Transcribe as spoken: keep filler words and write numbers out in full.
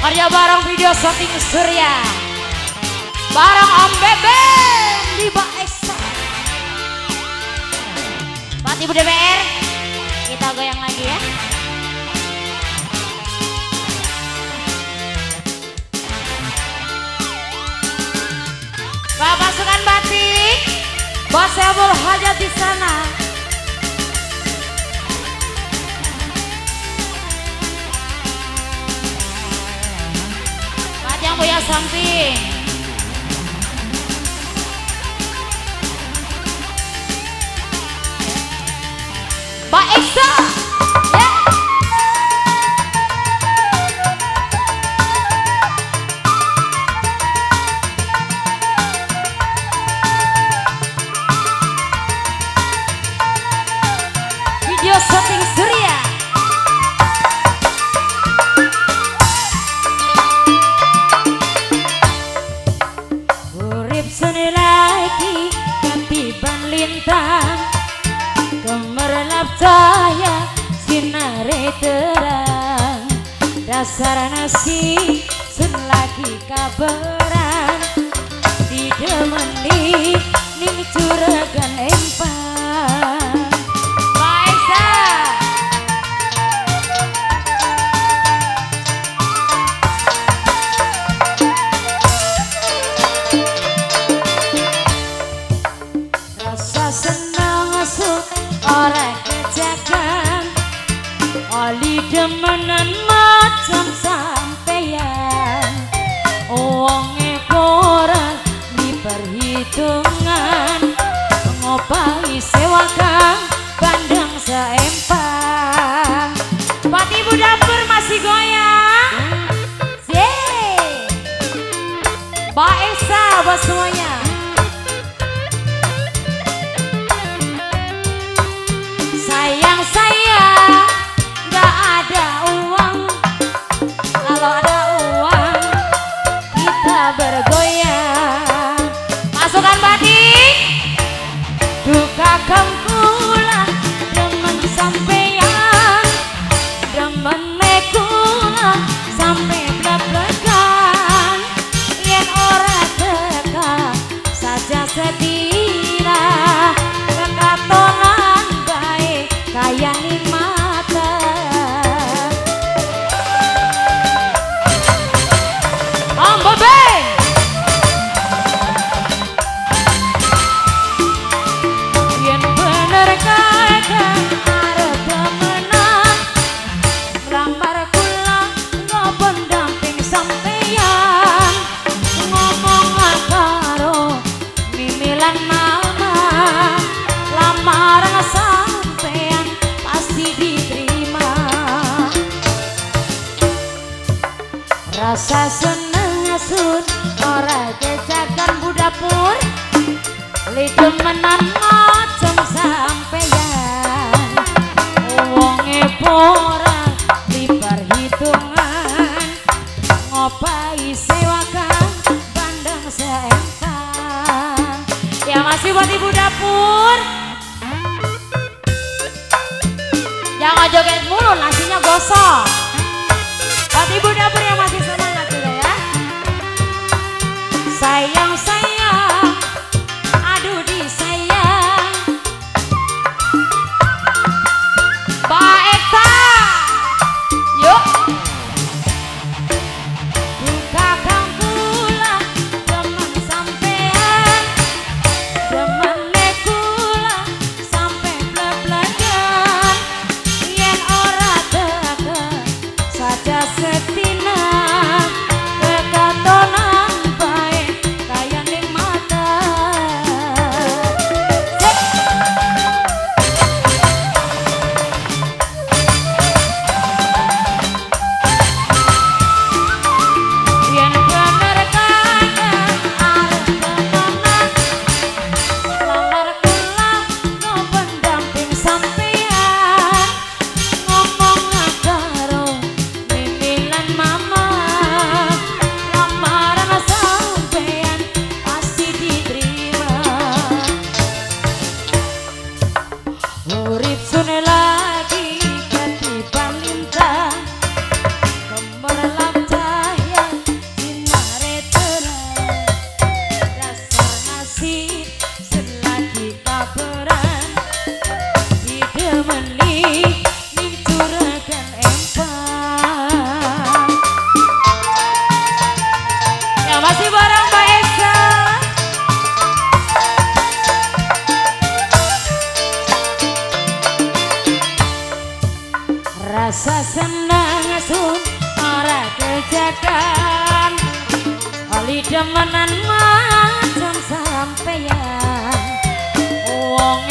Karya bareng video syuting Surya bareng Om Bebe di Mbak Esa. Buat Ibu D P R, kita goyang lagi ya. Bapak Sukan Batik, Bos Ebul Hajat di sana. Mat yang punya samping. Mbak Esa, ya. Video syuting Surya. Urip seni lagi katiban lintang, gemerlap cahaya sinare terang. Dasar nasi sun lagi kabaran, didemeni ning juragan empang. Orang kejagan, oli demenan macam sampeyan. Wonge koran di perhitungan, ngopai sewakan bandang seempang. Buat ibu dapur masih goyang. Yeay, Mbak Esa buat semuanya. Sayang sayang, gak ada uang. Kalau ada uang, kita bergoyang. Pasukan Batik, duka kemkula, demen sampeyan, demen nekula, sampai blak-blakan. Yen ora teka saja setira, kekatonan kaya ning mata. Om Bebe, yen bener kakang arep temenan, lamar kula ngopo damping sampeyan. Ngomong karo mimilan mama, lamar sampeyan pasti diterima. Rasa seneng asun ora kejagan budapur, lidemenan macem sampeyan. Wonge porang di perhitungan, ngopai sewakan bandang seempang. Ya masih buat ibu dapur, jangan joget mulu, nasinya gosong. Buat ibu dapur yang masih semangat juga ya. Sayang sayang, aduh disayang. Mbak Eka, yuk. Duka kangkula, demen sampean, demen nekula, sampai blak-blakan. Yen ora teka rasa senang sun ora kejakan oli demenan macam sampeyan wong